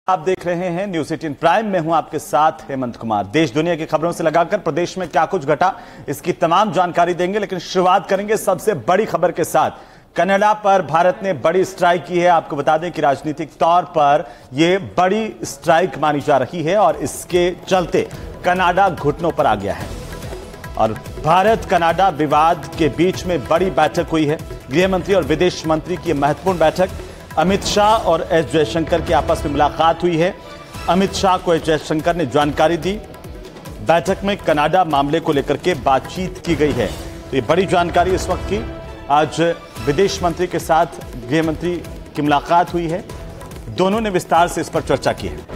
आप देख रहे हैं न्यूज़ 18 प्राइम में हूं आपके साथ हेमंत कुमार। देश दुनिया की खबरों से लगाकर प्रदेश में क्या कुछ घटा इसकी तमाम जानकारी देंगे, लेकिन शुरुआत करेंगे सबसे बड़ी खबर के साथ। कनाडा पर भारत ने बड़ी स्ट्राइक की है। आपको बता दें कि राजनीतिक तौर पर यह बड़ी स्ट्राइक मानी जा रही है और इसके चलते कनाडा घुटनों पर आ गया है और भारत कनाडा विवाद के बीच में बड़ी बैठक हुई है। गृह मंत्री और विदेश मंत्री की महत्वपूर्ण बैठक, अमित शाह और एस जयशंकर की आपस में मुलाकात हुई है। अमित शाह को एस जयशंकर ने जानकारी दी। बैठक में कनाडा मामले को लेकर के बातचीत की गई है। तो ये बड़ी जानकारी इस वक्त की। आज विदेश मंत्री के साथ गृह मंत्री की मुलाकात हुई है। दोनों ने विस्तार से इस पर चर्चा की है।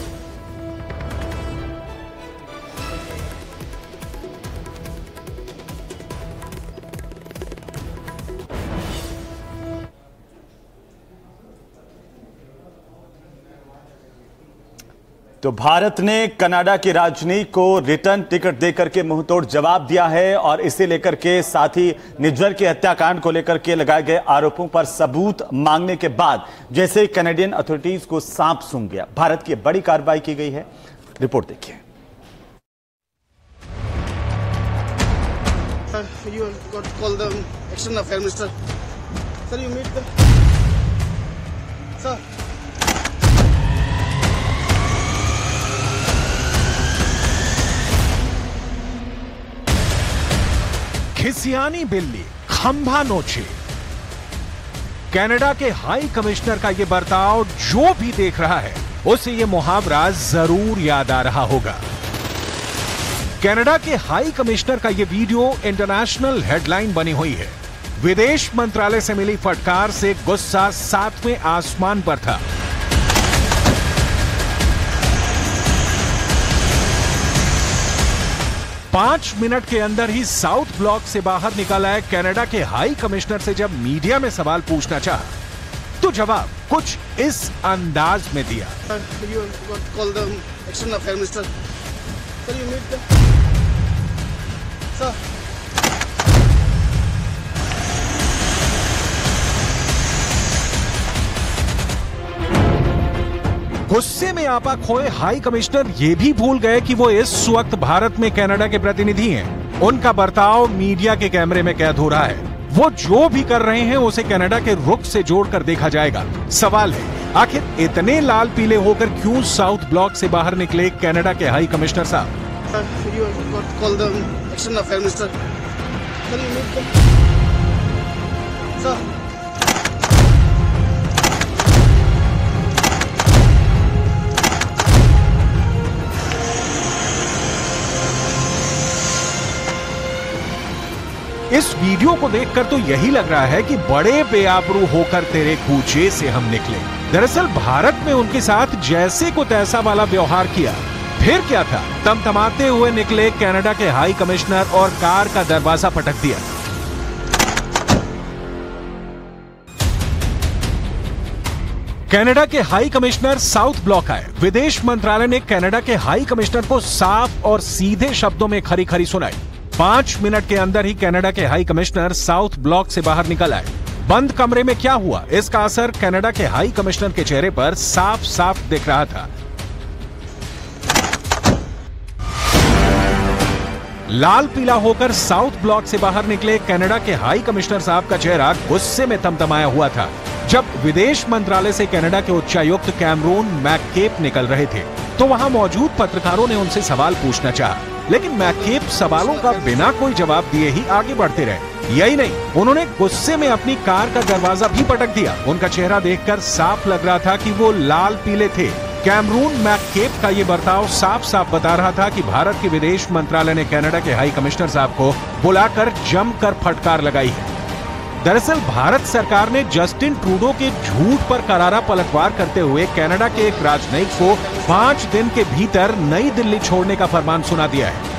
तो भारत ने कनाडा की राजनीति को रिटर्न टिकट देकर के मुंहतोड़ जवाब दिया है और इसे लेकर के साथ ही निज्जर के हत्याकांड को लेकर के लगाए गए आरोपों पर सबूत मांगने के बाद जैसे कैनेडियन अथॉरिटीज को सांप सूंघ गया, भारत की बड़ी कार्रवाई की गई है। रिपोर्ट देखिए। खिसियानी बिल्ली खंभा नोचे। कनाडा के हाई कमिश्नर का यह बर्ताव जो भी देख रहा है उसे यह मुहावरा जरूर याद आ रहा होगा। कनाडा के हाई कमिश्नर का यह वीडियो इंटरनेशनल हेडलाइन बनी हुई है। विदेश मंत्रालय से मिली फटकार से गुस्सा 7वें आसमान पर था। पांच मिनट के अंदर ही साउथ ब्लॉक से बाहर निकल आए कनाडा के हाई कमिश्नर से जब मीडिया में सवाल पूछना चाहा तो जवाब कुछ इस अंदाज में दिया। गुस्से में आपा खोए हाई कमिश्नर ये भी भूल गए कि वो इस वक्त भारत में कनाडा के प्रतिनिधि हैं। उनका बर्ताव मीडिया के कैमरे में कैद हो रहा है। वो जो भी कर रहे हैं उसे कनाडा के रुख से जोड़कर देखा जाएगा। सवाल है, आखिर इतने लाल पीले होकर क्यों साउथ ब्लॉक से बाहर निकले कनाडा के हाई कमिश्नर साहब? इस वीडियो को देखकर तो यही लग रहा है कि बड़े बेआबरू होकर तेरे कूचे से हम निकले। दरअसल भारत में उनके साथ जैसे को तैसा वाला व्यवहार किया। फिर क्या था, तमतमाते हुए निकले कनाडा के हाई कमिश्नर और कार का दरवाजा पटक दिया। कनाडा के हाई कमिश्नर साउथ ब्लॉक आए। विदेश मंत्रालय ने कनाडा के हाई कमिश्नर को साफ और सीधे शब्दों में खरी खरी सुनाई। 5 मिनट के अंदर ही कनाडा के हाई कमिश्नर साउथ ब्लॉक से बाहर निकल आए। बंद कमरे में क्या हुआ, इसका असर कनाडा के हाई कमिश्नर के चेहरे पर साफ साफ दिख रहा था। लाल पीला होकर साउथ ब्लॉक से बाहर निकले कनाडा के हाई कमिश्नर साहब का चेहरा गुस्से में तमतमाया हुआ था। जब विदेश मंत्रालय से कनाडा के उच्चायुक्त कैमरून मैककेप निकल रहे थे तो वहां मौजूद पत्रकारों ने उनसे सवाल पूछना चाहा, लेकिन मैककेप सवालों का बिना कोई जवाब दिए ही आगे बढ़ते रहे। यही नहीं, उन्होंने गुस्से में अपनी कार का दरवाजा भी पटक दिया। उनका चेहरा देखकर साफ लग रहा था कि वो लाल पीले थे। कैमरून मैककेप का ये बर्ताव साफ साफ बता रहा था कि भारत के विदेश मंत्रालय ने कनाडा के हाई कमिश्नर साहब को बुलाकर जमकर फटकार लगाई है। दरअसल भारत सरकार ने जस्टिन ट्रूडो के झूठ पर करारा पलटवार करते हुए कनाडा के एक राजनयिक को 5 दिन के भीतर नई दिल्ली छोड़ने का फरमान सुना दिया है।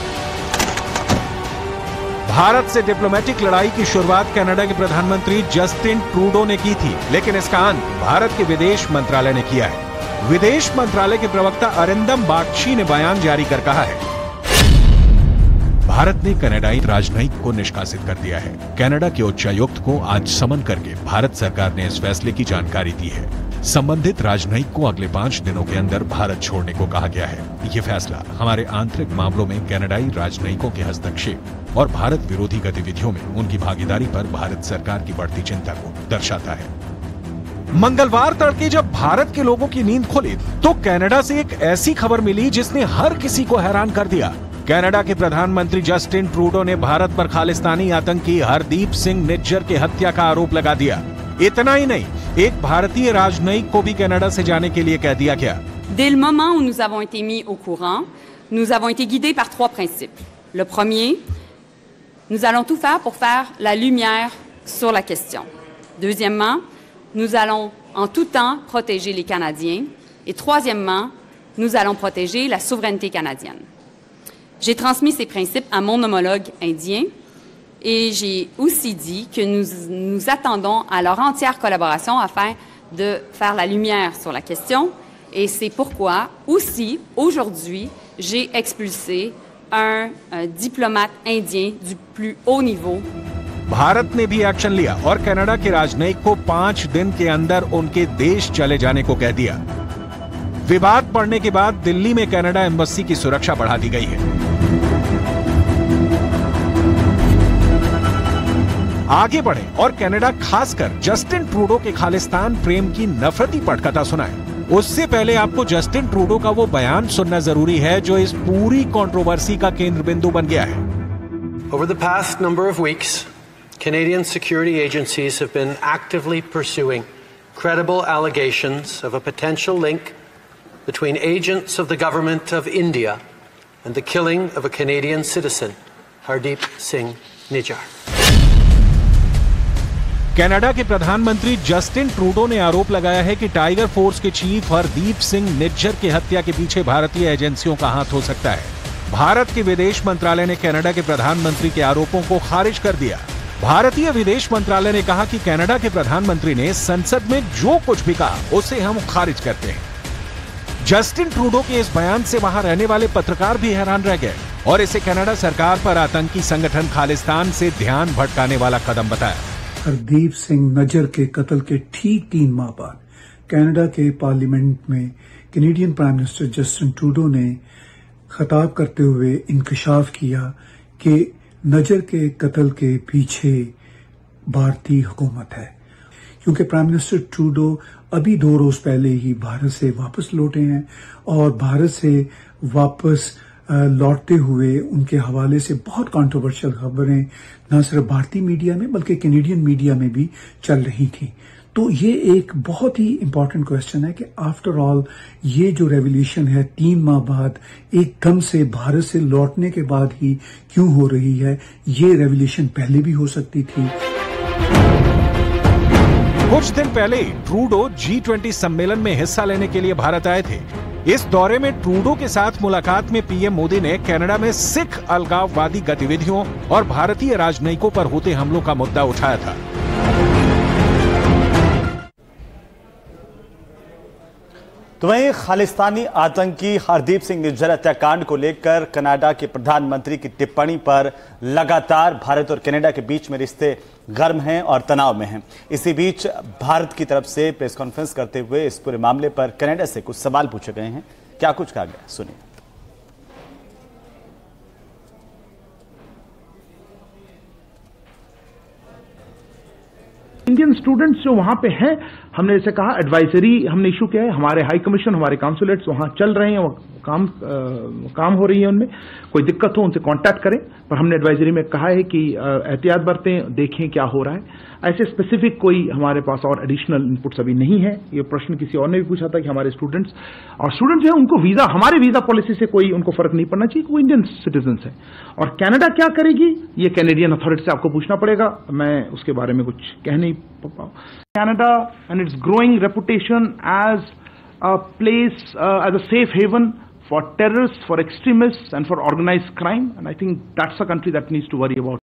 भारत से डिप्लोमेटिक लड़ाई की शुरुआत कनाडा के प्रधानमंत्री जस्टिन ट्रूडो ने की थी, लेकिन इसका अंत भारत के विदेश मंत्रालय ने किया है। विदेश मंत्रालय के प्रवक्ता अरिंदम बागची ने बयान जारी कर कहा है, भारत ने कनाडाई राजनयिक को निष्कासित कर दिया है। कनाडा के उच्चायुक्त को आज समन करके भारत सरकार ने इस फैसले की जानकारी दी है। संबंधित राजनयिक को अगले 5 दिनों के अंदर भारत छोड़ने को कहा गया है। ये फैसला हमारे आंतरिक मामलों में कनाडाई राजनयिकों के हस्तक्षेप और भारत विरोधी गतिविधियों में उनकी भागीदारी पर भारत सरकार की बढ़ती चिंता को दर्शाता है। मंगलवार तड़के जब भारत के लोगों की नींद खुली तो कनाडा से एक ऐसी खबर मिली जिसने हर किसी को हैरान कर दिया। कनाडा के प्रधानमंत्री जस्टिन ट्रूडो ने भारत पर खालिस्तानी आतंकी हरदीप सिंह निज्जर की हत्या का आरोप लगा दिया। इतना ही नहीं, एक भारतीय राजनयिक को भी कनाडा से जाने के लिए कह दिया गया। Dès le moment où nous avons été mis au courant, nous avons été guidés par 3 principes. Le premier, nous allons tout faire pour faire la lumière sur la question. Deuxièmement, nous allons en tout temps protéger les Canadiens. Et troisièmement, nous allons protéger la souveraineté canadienne. J'ai transmis ces principes à mon homologue indien et j'ai aussi dit que nous attendons à leur entière collaboration afin de faire la lumière sur la question. Et c'est pourquoi aussi, aujourd'hui, j'ai expulsé un diplomate indien du plus haut niveau. Bharat ने भी action लिया और Canada के राजनयिक को 5 दिन के अंदर उनके देश चले जाने को कह दिया। विवाद बढ़ने के बाद दिल्ली में कनाडा एम्बेसी की सुरक्षा बढ़ा दी गई है। आगे बढ़े और कनाडा खासकर जस्टिन ट्रूडो के खालिस्तान प्रेम की नफरती पटकथा सुनाए। उससे पहले आपको जस्टिन ट्रूडो का वो बयान सुनना जरूरी है जो इस पूरी कंट्रोवर्सी का केंद्र बिंदु बन गया है। Over the past number of weeks, Canadian security agencies have been actively pursuing credible allegations of a potential link between agents of the government of India and the killing of a Canadian citizen, Hardeep Singh Nijjar. Canada के प्रधानमंत्री Justin Trudeau ने आरोप लगाया है कि tiger force के chief Hardeep Singh Nijjar की हत्या के पीछे भारतीय एजेंसियों का हाथ हो सकता है। भारत के विदेश मंत्रालय ने कनाडा के प्रधानमंत्री के आरोपों को खारिज कर दिया। भारतीय विदेश मंत्रालय ने कहा कि कनाडा के प्रधानमंत्री ने संसद में जो कुछ भी कहा उसे हम खारिज करते हैं। जस्टिन ट्रूडो के इस बयान से वहां रहने वाले पत्रकार भी हैरान रह गए और इसे कनाडा सरकार पर आतंकी संगठन खालिस्तान से ध्यान भटकाने वाला कदम बताया। हरदीप सिंह नज्जर के कत्ल के ठीक 3 माह बाद कनाडा के पार्लियामेंट में Canadian prime minister Justin Trudeau ने खिताब करते हुए इंकशाफ किया कि नज्जर के कत्ल के पीछे भारतीय हुकूमत है, क्योंकि प्राइम मिनिस्टर ट्रूडो अभी 2 रोज पहले ही भारत से वापस लौटे हैं और भारत से वापस लौटते हुए उनके हवाले से बहुत कंट्रोवर्शियल खबरें न सिर्फ भारतीय मीडिया में बल्कि कैनेडियन मीडिया में भी चल रही थी। तो ये एक बहुत ही इंपॉर्टेंट क्वेश्चन है कि आफ्टर ऑल ये जो रेवोल्यूशन है 3 माह बाद एकदम से भारत से लौटने के बाद ही क्यों हो रही है? ये रेवोल्यूशन पहले भी हो सकती थी। कुछ दिन पहले ट्रूडो G20 सम्मेलन में हिस्सा लेने के लिए भारत आए थे। इस दौरे में ट्रूडो के साथ मुलाकात में पीएम मोदी ने कनाडा में सिख अलगाववादी गतिविधियों और भारतीय राजनयिकों पर होते हमलों का मुद्दा उठाया था। तो वहीं खालिस्तानी आतंकी हरदीप सिंह निज्जर हत्याकांड को लेकर कनाडा के प्रधानमंत्री की टिप्पणी पर लगातार भारत और कनाडा के बीच में रिश्ते गर्म हैं और तनाव में हैं। इसी बीच भारत की तरफ से प्रेस कॉन्फ्रेंस करते हुए इस पूरे मामले पर कनाडा से कुछ सवाल पूछे गए हैं। क्या कुछ कहा गया, सुनिए। इंडियन स्टूडेंट्स जो वहां पे हैं, हमने जैसे कहा एडवाइजरी हमने इशू किया है। हमारे हाई कमीशन, हमारे काउंसुलेट्स वहां चल रहे हैं, वो काम हो रही है। उनमें कोई दिक्कत हो उनसे कांटेक्ट करें, पर हमने एडवाइजरी में कहा है कि एहतियात बरतें, देखें क्या हो रहा है। ऐसे स्पेसिफिक कोई हमारे पास और एडिशनल इनपुट्स अभी नहीं है। ये प्रश्न किसी और ने भी पूछा था कि हमारे स्टूडेंट्स जो है उनको वीजा, हमारे वीजा पॉलिसी से कोई उनको फर्क नहीं पड़ना चाहिए, वो इंडियन सिटीजन है। और कनाडा क्या करेगी ये कैनेडियन अथॉरिटी से आपको पूछना पड़ेगा, मैं उसके बारे में कुछ कह नहीं पाऊँ। Canada and its growing reputation as a place, as a safe haven for terrorists, for extremists and for organized crime, and I think that's a country that needs to worry about.